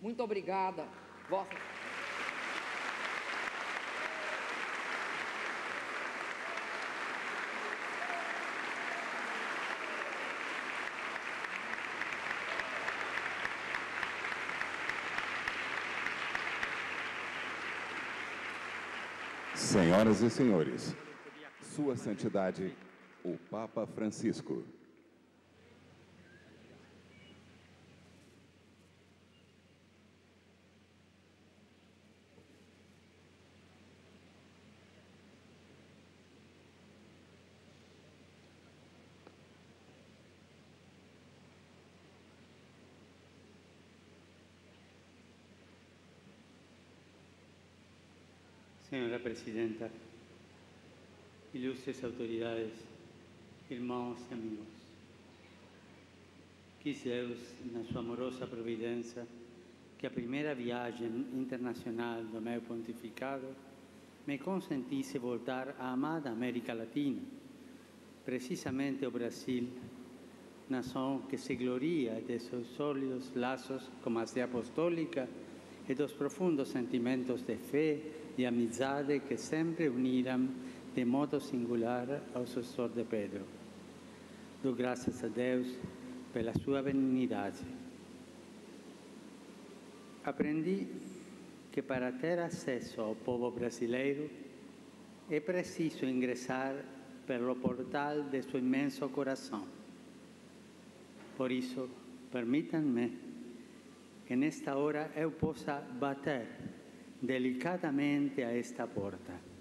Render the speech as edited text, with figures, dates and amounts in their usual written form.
Muito obrigada, Vossa. Senhoras e senhores, Sua Santidade, o Papa Francisco. Señora Presidenta, ilustres autoridades, irmãos e amigos, quis Deus, na sua amorosa providência, que a primeira viagem internacional do meu pontificado me consentisse voltar à amada América Latina, precisamente ao Brasil, nação que se gloria de seus sólidos laços como a sé apostólica e dos profundos sentimentos de fé e amizade que sempre uniram de modo singular ao sucessor de Pedro. Dou graças a Deus pela sua benignidade. Aprendi que para ter acesso ao povo brasileiro é preciso ingressar pelo portal de seu imenso coração. Por isso, permitam-me que nesta hora eu possa bater delicadamente a esta porta.